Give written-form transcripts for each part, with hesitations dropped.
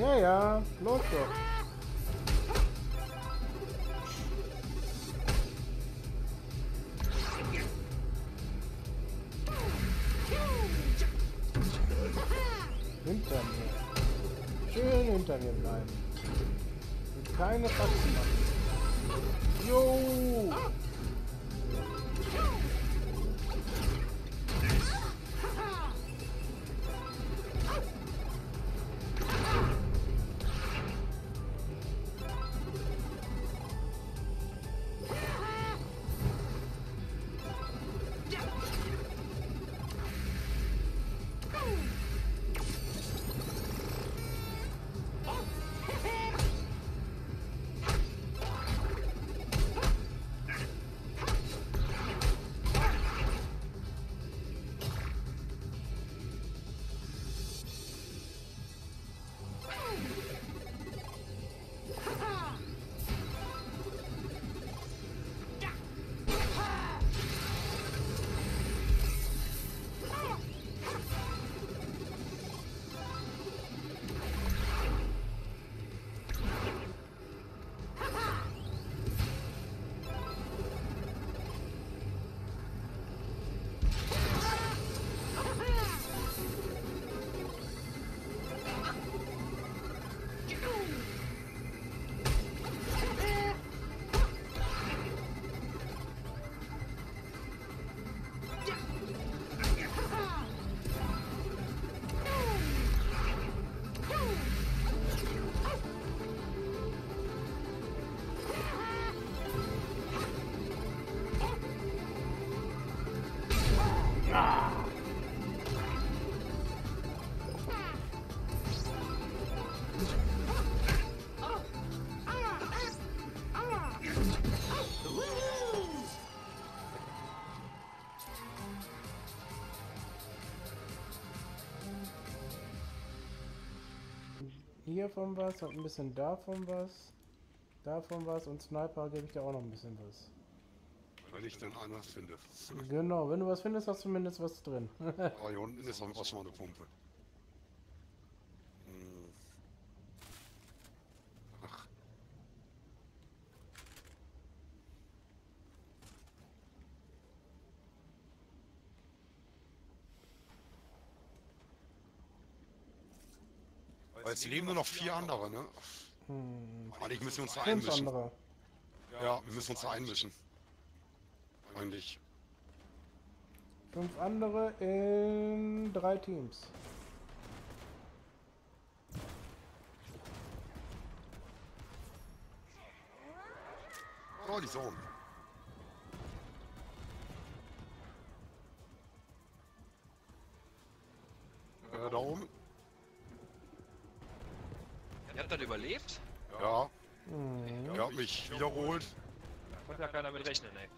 Ja, ja, los doch. Hinter mir. Schön hinter mir bleiben. Und keine Faxen machen. Jo! Hiervon was und ein bisschen davon was. Davon was und Sniper gebe ich dir auch noch ein bisschen was. Wenn ich dann anders finde. Genau, wenn du was findest, hast du zumindest was drin. Aber hier unten ist auch schon mal eine Pumpe. Ach. Aber jetzt leben nur noch 4 andere, ne? Eigentlich müssen wir uns da 5 einmischen. andere. Ja, wir müssen uns da einmischen. Eigentlich. 5 andere in 3 Teams. Oh, die Zone. Da oben? Ihr habt das überlebt? Ja. Er hat mich wiederholt. Da konnte ja keiner mit rechnen, ey.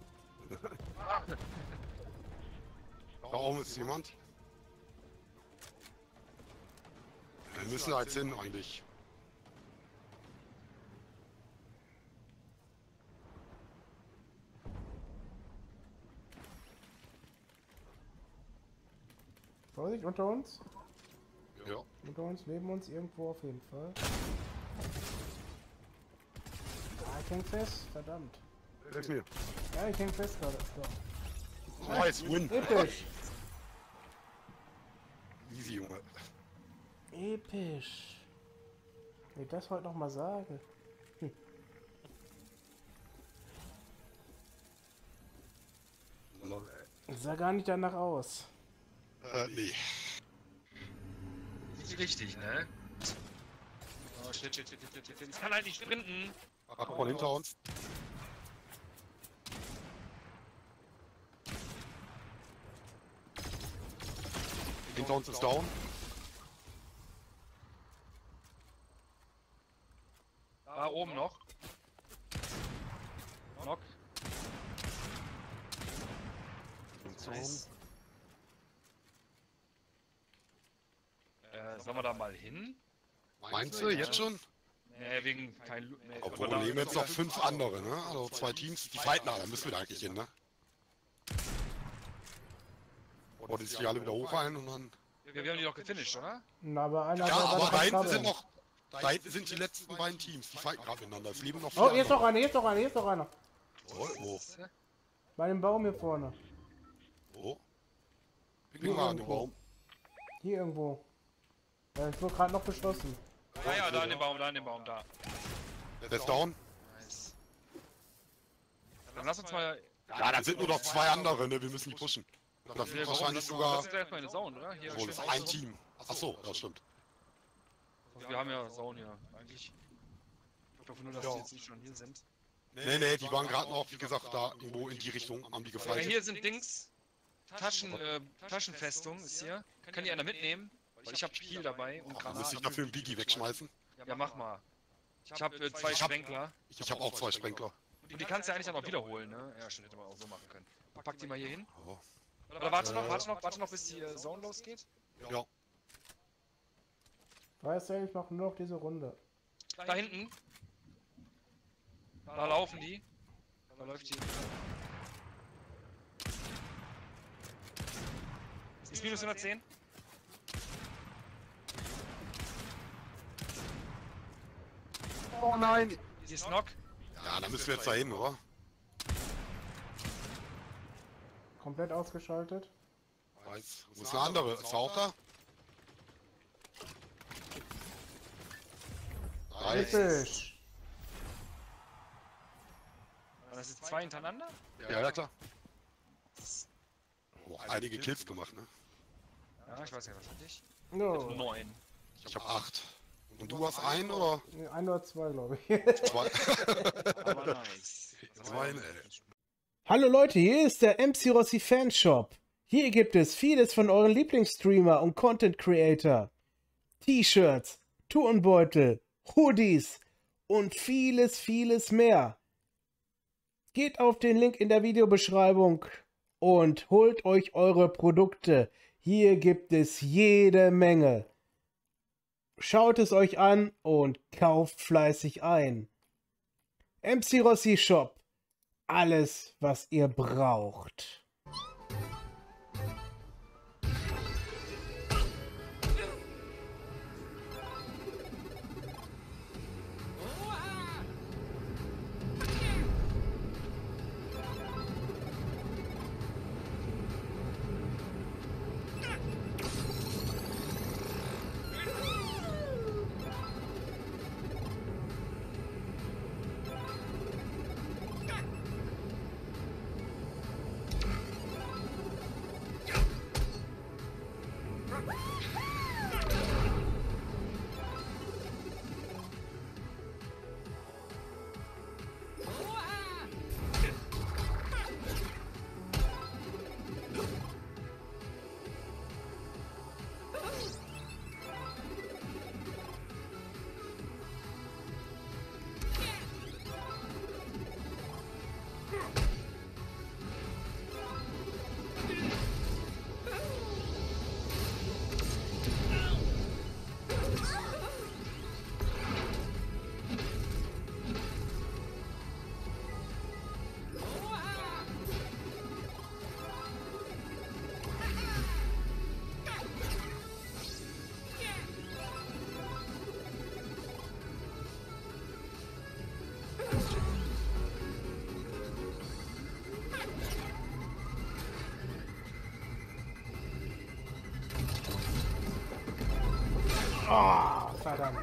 Da oben ist jemand. Wir müssen da jetzt hin eigentlich. Vorsicht, unter uns. Ja. Unter uns, neben uns, irgendwo auf jeden Fall. Ah, ich häng fest, verdammt. Hilf mir. Ja, ich häng fest gerade. So. Nice, win. Episch. Easy, Junge. Episch. Wenn ich das heute noch mal sage. Lol, Sah gar nicht danach aus. nee. Nicht richtig, ne? Oh, shit. Ich kann halt nicht sprinten. Guck mal hinter uns. Hinter uns ist down. Da oben noch. Knock. Nice. Sollen wir da mal hin? Meinst du, jetzt schon? Nee, wegen kein Loot. Nee, Obwohl, wir nehmen jetzt noch 5 andere, ne? Also 2 Teams, die fighten alle, da müssen wir da eigentlich hin, ne? Oder die sich alle wieder hoch ein und dann... Wir haben die doch gefinisht, oder? Na, aber einer Ja, war aber gerade da hinten am sind Krabbeln. noch. Da hinten sind die letzten beiden Teams. Die fighten gerade miteinander. Es leben noch Oh, 4 hier ist noch andere. einer, hier ist noch einer, hier ist noch einer. Wo? Bei dem Baum hier vorne. Wo? Pick mal an den Baum. Hier irgendwo. Ja, ich wurde gerade noch beschossen. Ja, da in dem Baum, da. Der ist down. Nice. Dann lass uns mal... Ja, da sind nur noch 2 andere, ne? Wir müssen die pushen. Das sind wahrscheinlich sogar. Das ist erstmal eine Zone, oder? Hier, Oh, schön das ist außen ein rum. Team. Achso, ja, stimmt. Wir haben ja Zone hier, eigentlich. Ich hoffe nur, dass die Ja. jetzt nicht schon hier sind. Nee, die waren gerade noch, wie gesagt, da irgendwo in die Richtung, haben die Ja, gefallen. hier sind Dings. Taschenfestung ist hier. Kann die einer mitnehmen? Weil ich habe Heal dabei und Da müsste ich Granaten. dafür einen Biggie wegschmeißen. Ja, mach mal. Ich habe 2 Sprenkler. Ich habe auch 2 Sprenkler. Und die kannst du ja eigentlich auch noch wiederholen, ne? Ja, stimmt, hätte man auch so machen können. Pack die mal hier hin. Oh. Oder warte noch, bis die Zone losgeht. Ja, Weißt du, ich mache nur noch diese Runde. Da hinten. Da laufen die. Da läuft die. Ist minus 110. oh nein! Die ist Knock. Ja, da müssen wir jetzt dahin, oder? Komplett ausgeschaltet. Weiß. Wo ist eine andere? Ist er auch da? Nice. Episch. Das sind 2 hintereinander? Ja, klar. Oh, einige Kills gemacht, ne? Ja, ich weiß ja, was hatte ich? No. 9. Ich habe 8. Und du hast einen oder Nee, 1 oder 2, glaube ich. 2? Aber nice. 2, ey. Hallo Leute, hier ist der MC Rossi Fanshop. Hier gibt es vieles von euren Lieblingsstreamer und Content Creator. T-Shirts, Turnbeutel, Hoodies und vieles, vieles mehr. Geht auf den Link in der Videobeschreibung und holt euch eure Produkte. Hier gibt es jede Menge. Schaut es euch an und kauft fleißig ein. MC Rossi Shop. Alles, was ihr braucht. Ah, verdammt.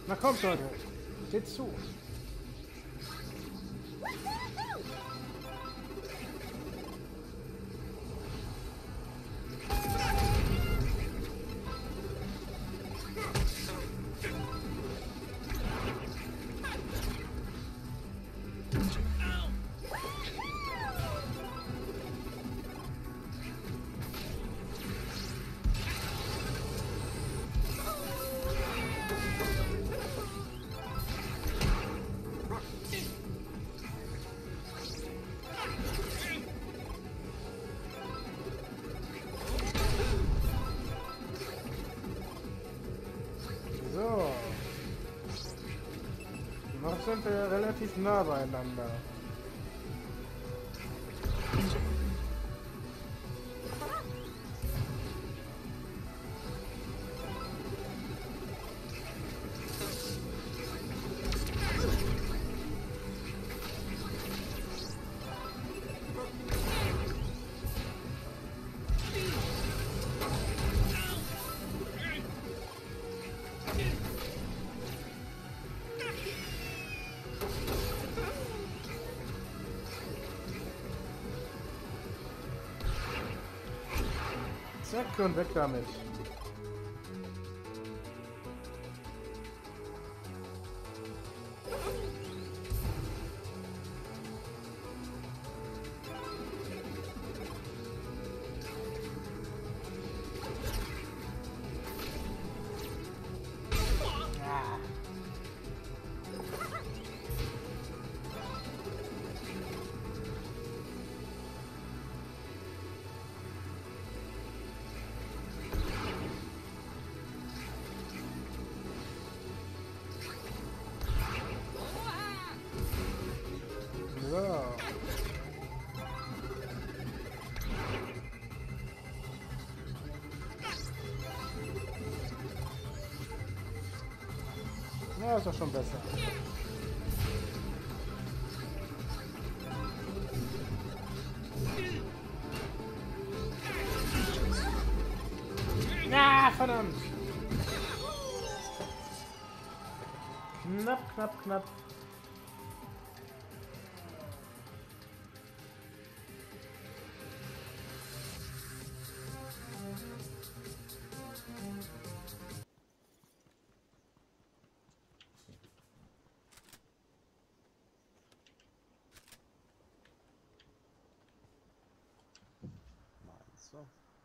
Na kommt, Leute. Steht zu. So. Noch sind wir relativ nah beieinander. Zack und weg damit. So. Ja, ist doch schon besser. Na, verdammt! Knapp, knapp, knapp. So.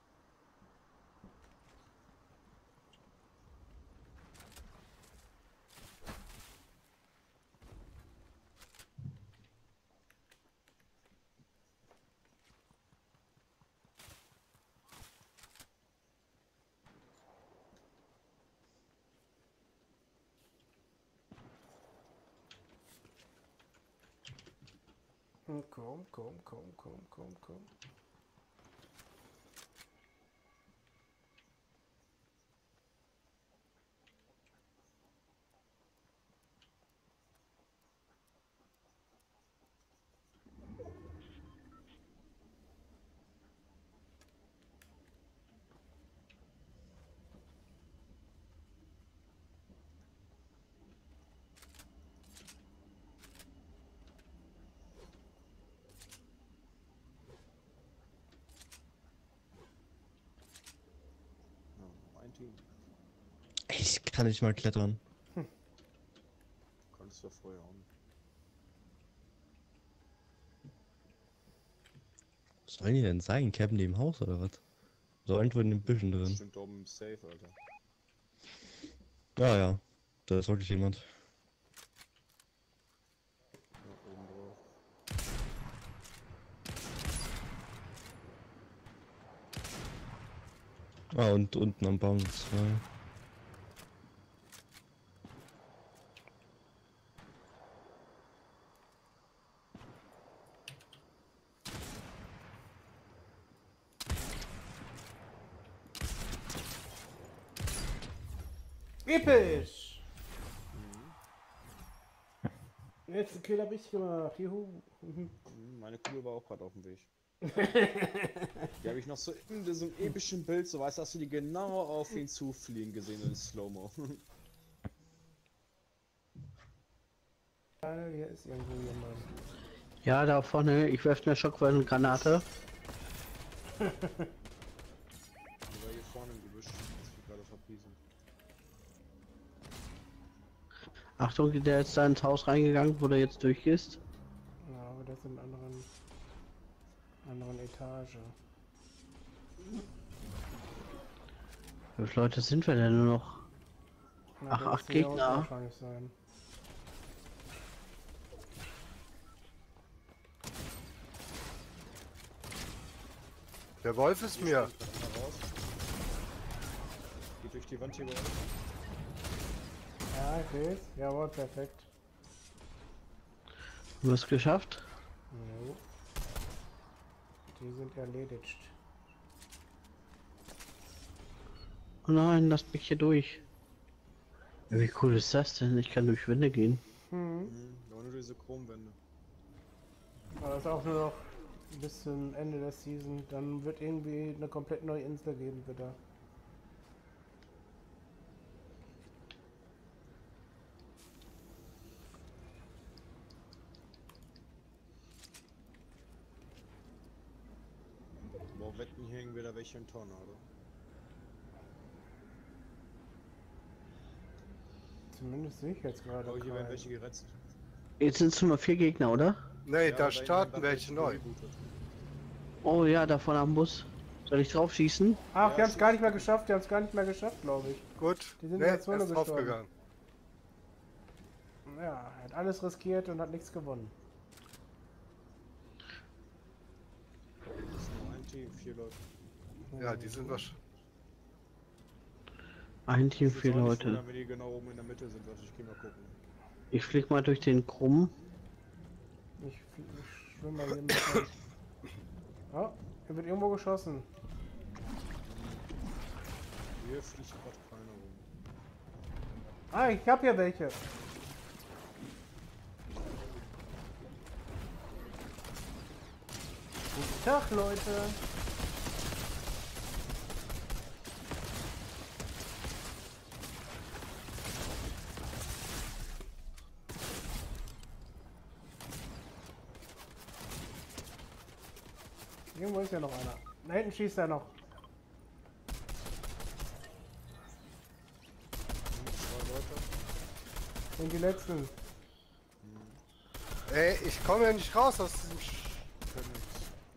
Komm, komm, komm, komm, komm, komm. Ja, ein Team. Ich kann nicht mal klettern. Kannst du vorher auch nicht. Was sollen die denn sein? Campen die im Haus oder was? So irgendwo in den Büschen drin. Stimmt da oben safe, Alter. Ja, ja. Da ist wirklich jemand. Ja, oben drauf. Ah, und unten am Baum zwei. Episch! Letzten Kill hab ich gemacht. Juhu. Meine Kugel war auch gerade auf dem Weg. Die habe ich noch so in diesem epischen Bild, so weißt du, hast du die genau auf ihn zufliegen gesehen in Slow-Mo. Daniel, hier ist irgendwo jemand. Ja, da vorne, ich werfe eine Schockwellengranate. Der war hier vorne im Gebüsch. Das wird gerade verpiesen. Achtung, der ist da ins Haus reingegangen, wo der jetzt durchgehst. Ja, aber das in anderen Etage. Wie viele Leute sind wir denn nur noch? Na, Ach, der 8 müsste hier Gegner. unten wahrscheinlich sein. Der Wolf ist mir. Einer raus. Geht durch die Wand hier bei uns. Ja, ich seh's. Jawohl, perfekt. Du hast es geschafft? Jo. Die sind erledigt. Oh nein, lasst mich hier durch. Ja, wie cool ist das denn? Ich kann durch Wände gehen. Nur diese Chromwände. Aber das ist auch nur noch bis zum Ende der Season. Dann wird irgendwie eine komplett neue Insel geben, bitte. Boah, wetten, hier hängen wieder welche im Tornado. Zumindest sehe ich jetzt gerade. Oh, hier werden keinen. welche geretzt. Jetzt sind es nur noch 4 Gegner, oder? Nee, Ja, da weil starten jemand welche neu. rebootet. Oh ja, da vorne am Bus. Soll ich drauf schießen? Ach, Ja, die haben es schieß. gar nicht mehr geschafft. Die haben es gar nicht mehr geschafft, glaube ich. Gut. Die sind Nee, in er der Zone ist gestorben. draufgegangen. Ja, er hat alles riskiert und hat nichts gewonnen. Das ist nur ein Team, 4 Leute. Ja, die sind wahrscheinlich. Ein Team, Ich weiß 4 auch nicht, wo Leute. dann, wenn die genau oben in der Mitte sind. Warte, ich geh mal gucken. Ich flieg mal durch den Krumm. Ich schwimme mal hier mit. Oh, hier wird irgendwo geschossen. Hier fliegt gerade keiner rum. Ah, ich hab hier welche. Guten Tag, Leute. Irgendwo ist ja noch einer. Da hinten schießt er noch. Zwei Leute. Sind die letzten. Ey, ich komme ja nicht raus aus diesem Können nichts.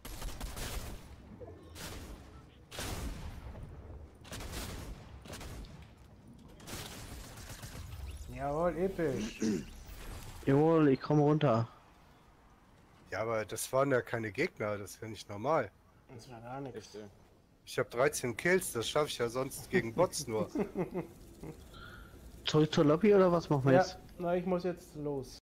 Jawohl, episch. Jawohl, ich komme runter. Ja, aber das waren ja keine Gegner, das wäre nicht normal. Das war gar nichts. Echt, ey. Ich habe 13 Kills, das schaffe ich ja sonst gegen Bots nur. Zurück zur Lobby oder was machen wir Ja, jetzt? na, ich muss jetzt los.